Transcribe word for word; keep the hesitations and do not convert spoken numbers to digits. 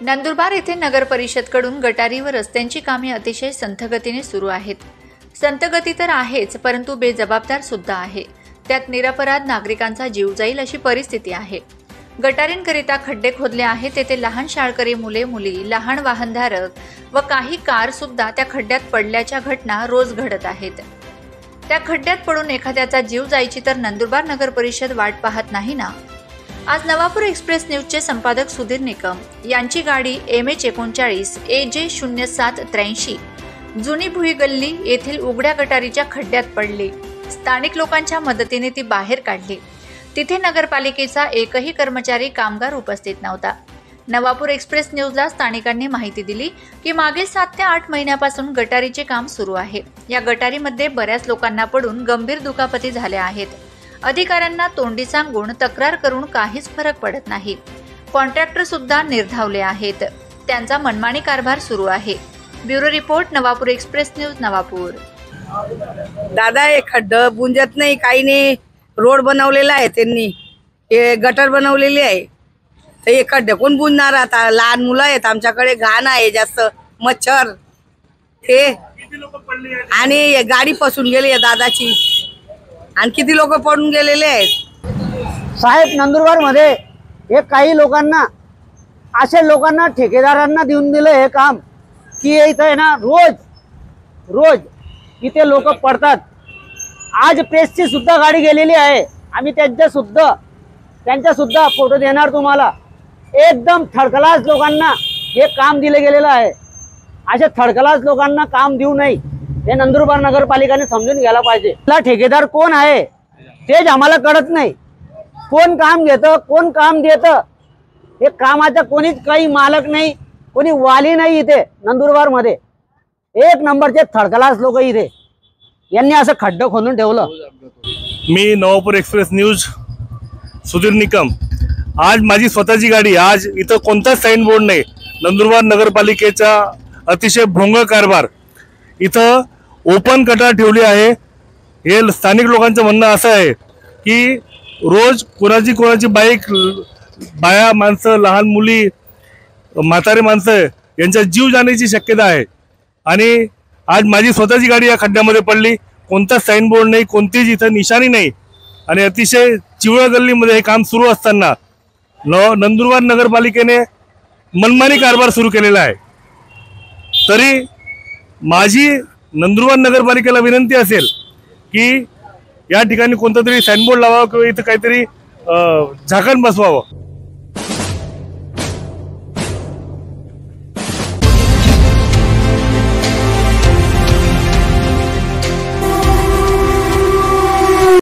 नंदुरबार येथे नगर परिषदकडून गटारी व रस्त्यांची कामे अतिशय संथगतीने सुरू आहेत। संथगती तर आहेच, परंतु बेजबाबदार सुद्धा आहे। त्यात निरपराध नागरिकांचा जीव जाईल अशी परिस्थिती आहे। गटारींकरिता खड्डे खोदले आहेत, तेथे लहान शाळकरी मुले मुली, लहान वाहनधारक व काही कार सुद्धा त्या खड्ड्यात पडल्याच्या घटना रोज घडत आहेत। त्या खड्ड्यात पडून एखाद्याचा जीव जायची तर नंदुरबार नगर परिषद वाट पाहत नाही ना। आज नवापूर एक्सप्रेस न्यूजचे संपादक सुधीर निकम यांची गाडी एम एच एकोणचाळीस ए जे शून्य सात त्र्याऐंशी जुनी भुई गल्ली येथील उघड्या गटारीच्या खड्ड्यात पडली। स्थानिक लोकांच्या मदतीने ती बाहेर काढली। तिथे नगरपालिकेचा एकही कर्मचारी कामगार उपस्थित नव्हता। नवापूर एक्सप्रेस न्यूजला स्थानिकांनी माहिती दिली की मागील सात ते आठ महिन्यापासून गटारीचे काम सुरू आहे। या गटारीमध्ये बऱ्याच लोकांना पडून गंभीर दुखापती झाल्या आहेत। अधिकाऱ्यांना तोंडी सांगून तक्रार करून काहीच फरक पडत नाही। कॉन्ट्रॅक्टर सुद्धा निर्धावले आहेत। त्यांचा मनमानी कारभार सुरू आहे। Bureau report, Navapur express news, Navapur. दादा हे खड्ड बुंजत नाही, काही नाही। रोड बनवलेला आहे त्यांनी, हे गटर बनवलेले आहे, तर हे खड्डे कोण बुंजणार आता? लहान मुलं आहेत आमच्याकडे, घाण आहे जास्त, मच्छर हे, आणि गाडी फसून गेली आहे दादाची, आणि किती लोक पडून गेलेले आहेत। साहेब, नंदुरबार मध्ये हे काही लोकांना, असे लोकांना ठेकेदारांना देऊन दिलं हे काम की इथं आहे ना रोज रोज इथे लोक पडतात। आज प्रेसची सुद्धा गाडी गेलेली आहे, आम्ही त्यांच्या सुद्धा त्यांच्या सुद्धा फोटो देणार तुम्हाला। एकदम थर्ड क्लास लोकांना हे काम दिले गेलेलं आहे। अशा थर्ड क्लास लोकांना काम देऊ नये हे नंदुरबार नगरपालिकेने समजून घ्यायला पाहिजे। आपला ठेकेदार कोण आहे तेच आम्हाला कळत नाही। कोण काम घेतं, कोण काम देतं, हे कामाचा कोणीच काही मालक नाही, कोणी वाली नाही इथे नंदुरबार मध्ये। एक नंबरचे थर्ड क्लास लोक इथे, यांनी असं खड्ड खोदून ठेवलं। मी नवापूर एक्सप्रेस न्यूज सुधीर निकम। आज माझी स्वतःची गाडी, आज इथं कोणताच साइन बोर्ड नाही। नंदुरबार नगरपालिकेचा अतिशय भोंगळ कारभार, इथं ओपन गटार ठेवली आहे। हे स्थानिक लोकांचं म्हणणं असं आहे की रोज कोणाची कोणाची बाईक, बाया माणसं, लहान मुली, म्हातारे माणसं यांचा जीव जाण्याची शक्यता आहे। आणि आज माझी स्वतःची गाडी या खड्ड्यामध्ये पडली। कोणता साइन बोर्ड नाही, कोणतीच इथं निशाणी नाही, आणि अतिशय चिवळ गल्लीमध्ये हे काम सुरू असताना न नंदुरबार नगरपालिकेने मनमानी कारभार सुरू केलेला आहे। तरी माझी नंदुरबार नगरपालिकेला विनंती असेल की या ठिकाणी कोणता तरी साइन बोर्ड लावावा किंवा इथं काहीतरी झाकण बसवावं।